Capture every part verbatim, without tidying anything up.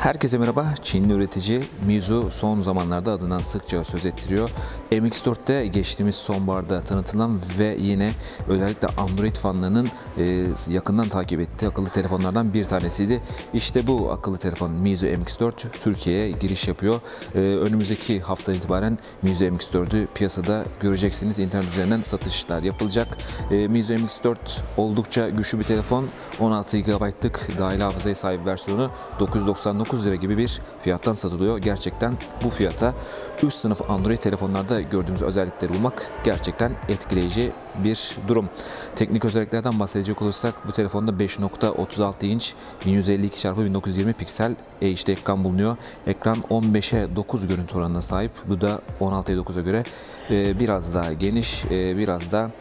Herkese merhaba. Çinli üretici Meizu son zamanlarda adından sıkça söz ettiriyor. M X dört'te geçtiğimiz sonbaharda tanıtılan ve yine özellikle Android fanlarının yakından takip ettiği akıllı telefonlardan bir tanesiydi. İşte bu akıllı telefon Meizu M X dört Türkiye'ye giriş yapıyor. Önümüzdeki haftadan itibaren Meizu M X dört'ü piyasada göreceksiniz. İnternet üzerinden satışlar yapılacak. Meizu M X dört oldukça güçlü bir telefon. on altı gigabaytlık dahili hafızaya sahip versiyonu dokuz yüz doksan dokuz lira gibi bir fiyattan satılıyor. Gerçekten bu fiyata üst sınıf Android telefonlarda gördüğümüz özellikleri bulmak gerçekten etkileyici bir durum. Teknik özelliklerden bahsedecek olursak bu telefonda beş nokta otuz altı inç bin yüz elli iki çarpı bin dokuz yüz yirmi piksel H D ekran bulunuyor. Ekran on beşe dokuz görüntü oranına sahip. Bu da on altıya dokuza göre biraz daha geniş, biraz da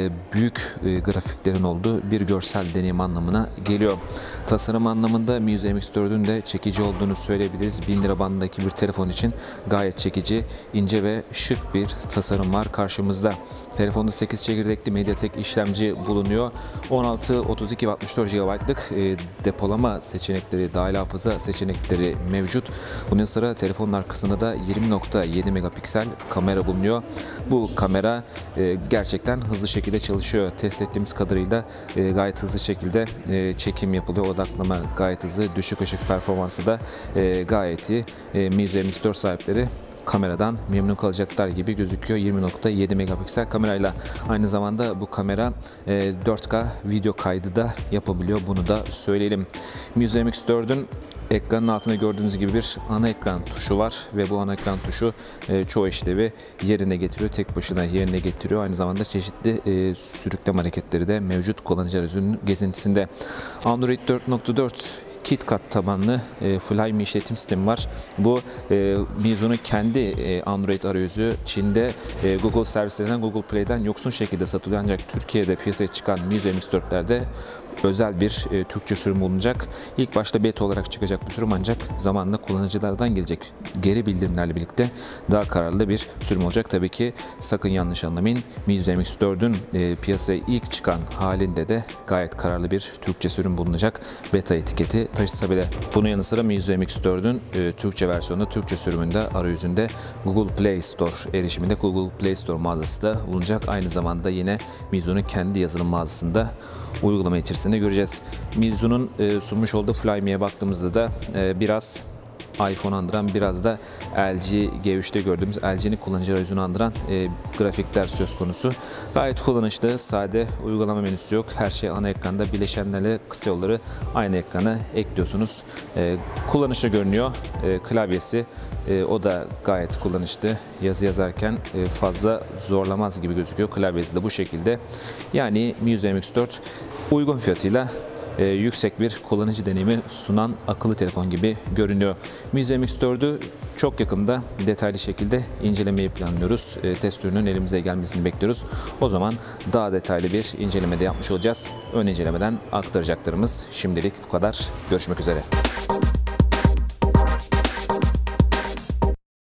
büyük grafiklerin olduğu bir görsel deneyim anlamına geliyor. Tasarım anlamında Meizu M X dört'ün de çekici olduğunu söyleyebiliriz. bin lira bandındaki bir telefon için gayet çekici, ince ve şık bir tasarım var karşımızda. Telefonda sekiz çekirdekli MediaTek işlemci bulunuyor. on altı, otuz iki ve altmış dört gigabaytlık depolama seçenekleri, dahil hafıza seçenekleri mevcut. Bunun sıra telefonun arkasında da yirmi nokta yedi megapiksel kamera bulunuyor. Bu kamera gerçekten hızlı şekilde çalışıyor. Test ettiğimiz kadarıyla gayet hızlı şekilde çekim yapılıyor. Odaklama gayet hızlı. Düşük ışık performansı da gayet iyi. Meizu M X dört sahipleri kameradan memnun kalacaklar gibi gözüküyor. yirmi nokta yedi megapiksel kamerayla aynı zamanda bu kamera dört K video kaydı da yapabiliyor. Bunu da söyleyelim. Meizu M X dört'ün ekranın altında gördüğünüz gibi bir ana ekran tuşu var ve bu ana ekran tuşu e, çoğu işlevi yerine getiriyor. Tek başına yerine getiriyor. Aynı zamanda çeşitli e, sürükleme hareketleri de mevcut kullanıcı arayüzünün gezintisinde. Android dört nokta dört KitKat tabanlı e, Flyme işletim sistemi var. Bu e, Meizu'nun kendi e, Android arayüzü. Çin'de e, Google servislerinden, Google Play'den yoksun şekilde satılıyor. Ancak Türkiye'de piyasaya çıkan Meizu M X dört'lerde özel bir e, Türkçe sürüm bulunacak. İlk başta beta olarak çıkacak bir sürüm, ancak zamanla kullanıcılardan gelecek geri bildirimlerle birlikte daha kararlı bir sürüm olacak. Tabii ki sakın yanlış anlamayın. Meizu M X dört'ün e, piyasaya ilk çıkan halinde de gayet kararlı bir Türkçe sürüm bulunacak. Beta etiketi taşısa bile. Bunun yanı sıra Meizu M X dört'ün e, Türkçe versiyonu, Türkçe sürümünde arayüzünde Google Play Store erişiminde Google Play Store mağazası da bulunacak. Aynı zamanda yine Meizu'nun kendi yazılım mağazasında uygulama içerisinde göreceğiz. Meizu'nun e, sunmuş olduğu Flyme'ye baktığımızda da e, biraz iPhone andıran, biraz da L G G üç'te gördüğümüz L G'nin kullanıcı arayüzünü andıran e, grafikler söz konusu. Gayet kullanışlı, sade, uygulama menüsü yok. Her şey ana ekranda, bileşenlerle kısa yolları aynı ekrana ekliyorsunuz. E, kullanışlı görünüyor. E, klavyesi e, o da gayet kullanışlı. Yazı yazarken e, fazla zorlamaz gibi gözüküyor. Klavyesi de bu şekilde. Yani Meizu M X dört uygun fiyatıyla Ee, yüksek bir kullanıcı deneyimi sunan akıllı telefon gibi görünüyor. Meizu M X dört'ü çok yakında detaylı şekilde incelemeyi planlıyoruz. E, test ürünün elimize gelmesini bekliyoruz. O zaman daha detaylı bir incelemede yapmış olacağız. Ön incelemeden aktaracaklarımız şimdilik bu kadar. Görüşmek üzere.